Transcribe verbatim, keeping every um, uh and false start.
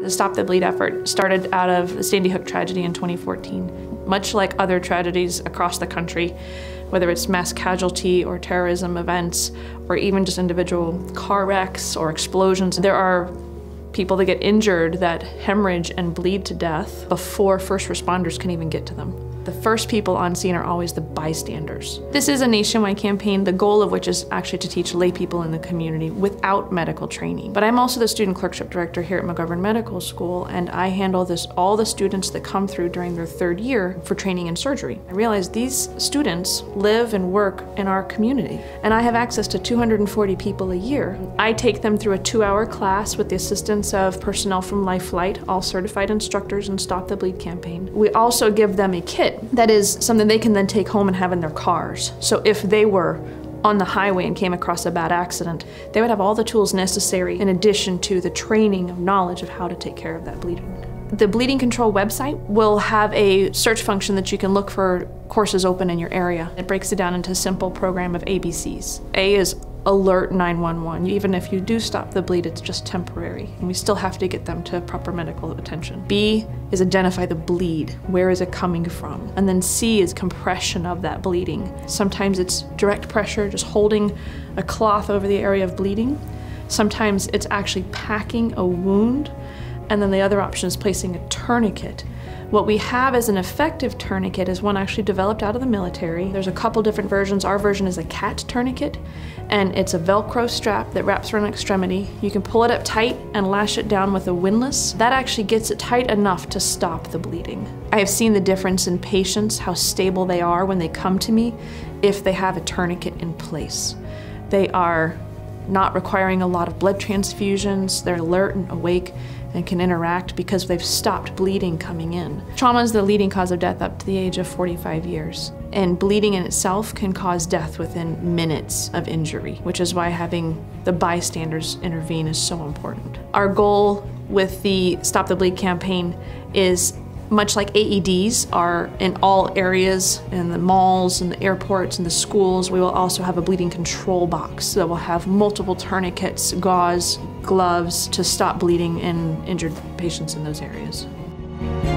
The Stop the Bleed effort started out of the Sandy Hook tragedy in twenty fourteen. Much like other tragedies across the country, whether it's mass casualty or terrorism events, or even just individual car wrecks or explosions, there are people that get injured that hemorrhage and bleed to death before first responders can even get to them. The first people on scene are always the bystanders. This is a nationwide campaign, the goal of which is actually to teach lay people in the community without medical training. But I'm also the student clerkship director here at McGovern Medical School, and I handle this all the students that come through during their third year for training in surgery. I realize these students live and work in our community, and I have access to two hundred forty people a year. I take them through a two-hour class with the assistance of personnel from Life Flight, all certified instructors in Stop the Bleed campaign. We also give them a kit that is something they can then take home and have in their cars. So if they were on the highway and came across a bad accident, they would have all the tools necessary in addition to the training of knowledge of how to take care of that bleeding. The Bleeding Control website will have a search function that you can look for courses open in your area. It breaks it down into a simple program of A B Cs. A is alert nine one one. Even if you do stop the bleed, it's just temporary, and we still have to get them to proper medical attention. B is identify the bleed. Where is it coming from? And then C is compression of that bleeding. Sometimes it's direct pressure, just holding a cloth over the area of bleeding. Sometimes it's actually packing a wound. And then the other option is placing a tourniquet. What we have as an effective tourniquet is one actually developed out of the military. There's a couple different versions. Our version is a cat tourniquet, and it's a Velcro strap that wraps around an extremity. You can pull it up tight and lash it down with a windlass. That actually gets it tight enough to stop the bleeding. I have seen the difference in patients, how stable they are when they come to me if they have a tourniquet in place. They are not requiring a lot of blood transfusions. They're alert and awake and can interact because they've stopped bleeding coming in. Trauma is the leading cause of death up to the age of forty-five years. And bleeding in itself can cause death within minutes of injury, which is why having the bystanders intervene is so important. Our goal with the Stop the Bleed campaign is, much like A E Ds are in all areas, in the malls and the airports and the schools, we will also have a bleeding control box that will have multiple tourniquets, gauze, gloves to stop bleeding in injured patients in those areas.